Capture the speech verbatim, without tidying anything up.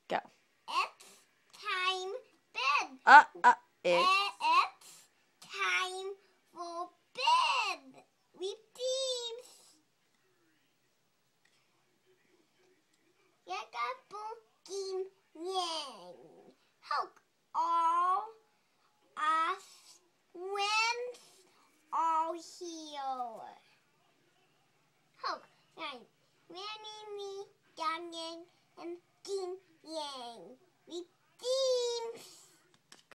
Go. It's time bed. Uh, uh, it's... It's time for bed with teams. Yakabooking yang. Hook all us wins all here. Hook, nine, many me, young